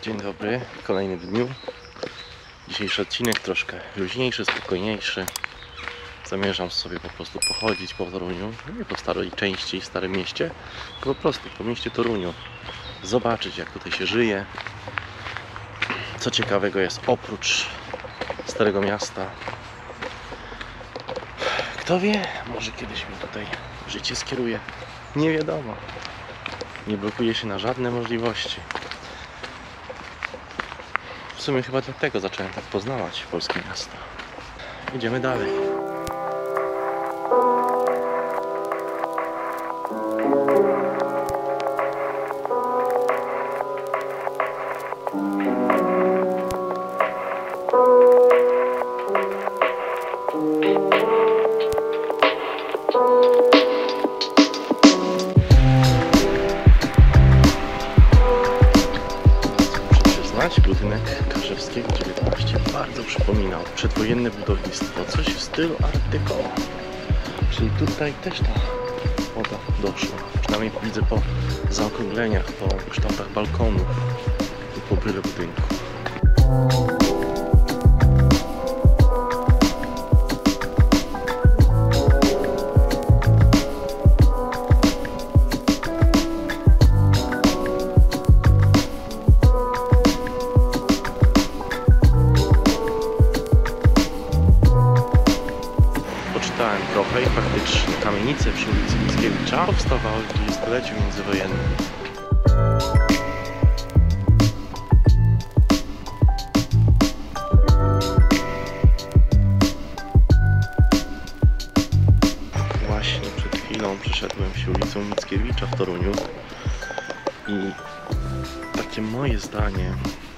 Dzień dobry, kolejny w dniu. Dzisiejszy odcinek troszkę luźniejszy, spokojniejszy. Zamierzam sobie po prostu pochodzić po Toruniu, nie po starej części, starym mieście, tylko po prostu po mieście Toruniu. Zobaczyć, jak tutaj się żyje, co ciekawego jest oprócz Starego Miasta. Kto wie, może kiedyś mi tutaj życie skieruje. Nie wiadomo. Nie blokuje się na żadne możliwości. W sumie chyba dlatego zacząłem tak poznawać polskie miasta. Idziemy dalej. Budynek Karzewskiego 19 bardzo przypominał przedwojenne budownictwo, coś w stylu Art Deco. Czyli tutaj też ta woda doszła. Przynajmniej widzę po zaokrągleniach, po kształtach balkonów i po byle budynku. Poczytałem trochę i faktycznie kamienice przy ulicy Mickiewicza powstawały w dwudziestoleciu międzywojennym. Właśnie przed chwilą przeszedłem się ulicą Mickiewicza w Toruniu i takie moje zdanie,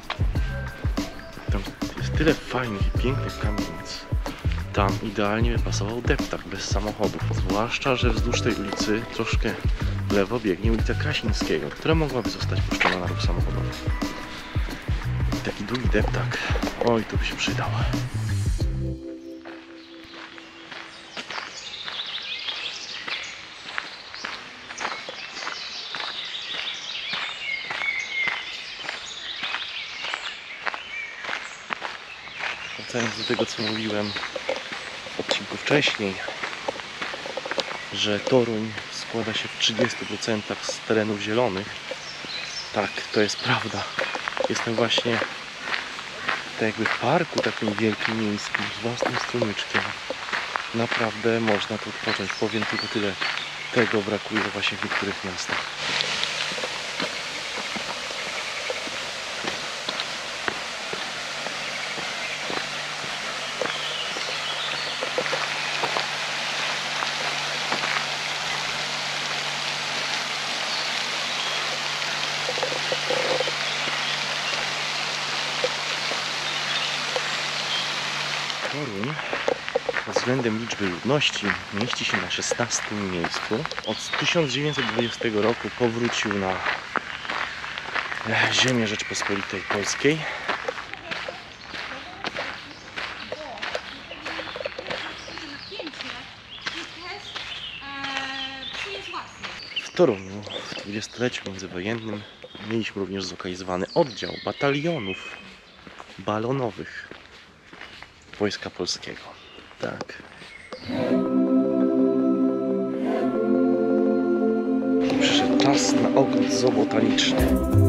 tam jest tyle fajnych i pięknych kamienic. Tam idealnie by pasował deptak bez samochodów, zwłaszcza, że wzdłuż tej ulicy troszkę w lewo biegnie ulica Krasińskiego, która mogłaby zostać puszczona na ruch samochodowy. I taki długi deptak, oj, tu by się przydał. Wracając do tego, co mówiłem w odcinku wcześniej, że Toruń składa się w 30% z terenów zielonych. Tak, to jest prawda. Jestem właśnie tak jakby w parku takim wielkim miejskim z własnym strumyczkiem. Naprawdę można tu odpocząć. Powiem tylko tyle. Tego brakuje właśnie w niektórych miastach. Toruń pod względem liczby ludności mieści się na 16. miejscu. Od 1920 roku powrócił na ziemię Rzeczpospolitej Polskiej. W Toruniu w dwudziestoleciu międzywojennym mieliśmy również zlokalizowany oddział batalionów balonowych Wojska Polskiego. Tak. Przyszedł czas na ogród zoobotaniczny.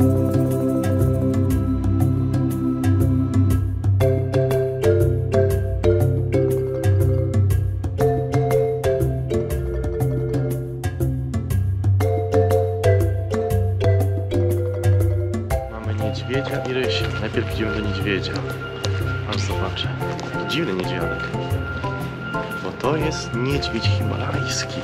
Mamy niedźwiedzia i rysie. Najpierw idziemy do niedźwiedzia. Aż zobaczę. Dziwny niedźwiadek, bo to jest niedźwiedź himalajski.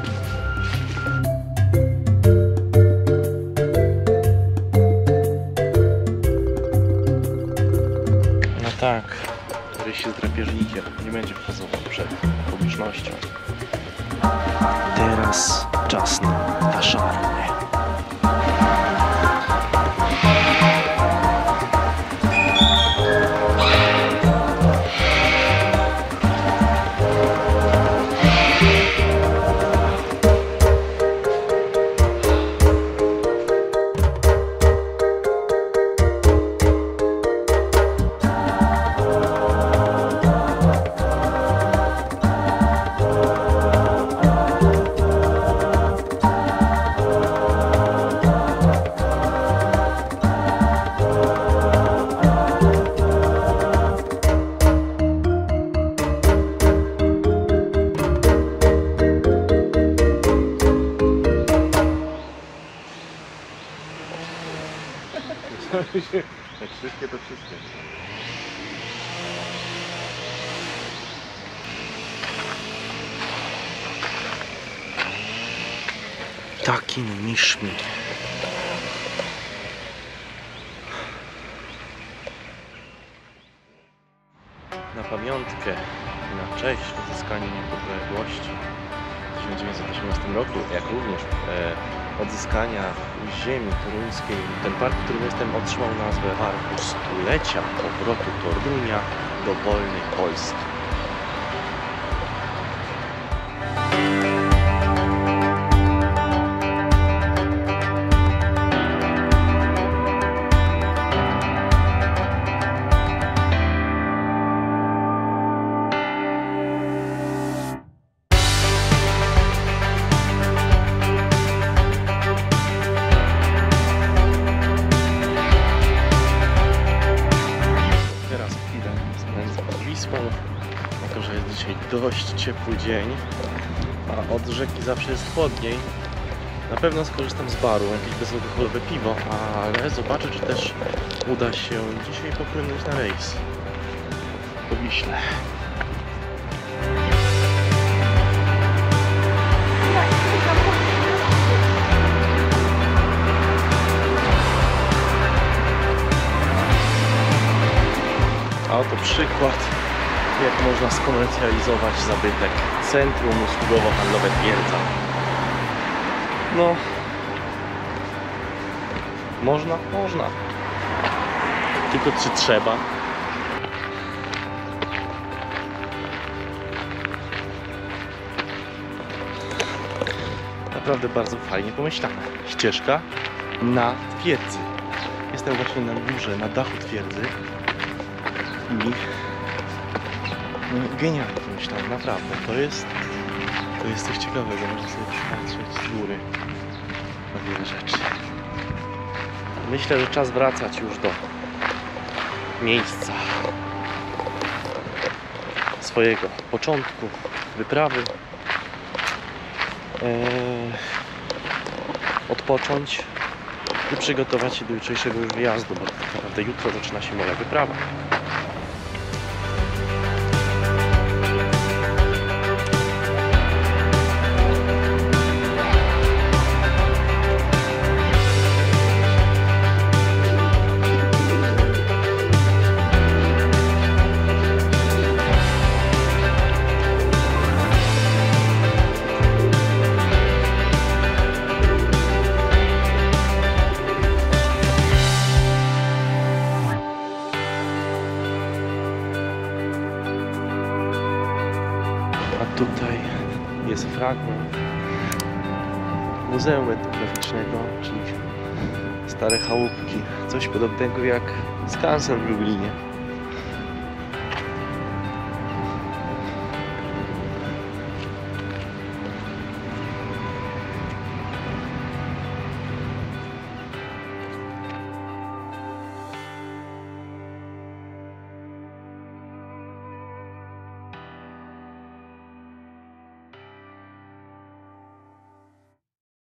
No tak, ryś jest drapieżnikiem, nie będzie wchodził przed publicznością. Teraz czas na taszarny. Jak wszystkie, to wszystkie. Takin Miszmi. Na pamiątkę i na cześć odzyskania niepodległości w 1918 roku, jak również odzyskania ziemi toruńskiej, ten park, w którym jestem, otrzymał nazwę Parku Stulecia Powrotu Torunia do wolnej Polski. Jako że jest dzisiaj dość ciepły dzień, a od rzeki zawsze jest chłodniej, na pewno skorzystam z baru, jakieś bezalkoholowe piwo, ale zobaczę, czy też uda się dzisiaj popłynąć na rejs po Wiśle. A oto przykład, jak można skomercjalizować zabytek. Centrum usługowo-handlowe Twierdza. No, można? Można. Tylko czy trzeba? Naprawdę bardzo fajnie pomyślane. Ścieżka na twierdzy. Jestem właśnie na górze, na dachu twierdzy. I genialnie pomyślałem, naprawdę. To jest coś ciekawego, można sobie przypatrzeć z góry na wiele rzeczy. Myślę, że czas wracać już do miejsca swojego początku wyprawy. Odpocząć i przygotować się do jutrzejszego już wyjazdu, bo tak naprawdę jutro zaczyna się moja wyprawa. A tutaj jest fragment Muzeum Etnograficznego, czyli stare chałupki. Coś podobnego jak skansen w Lublinie.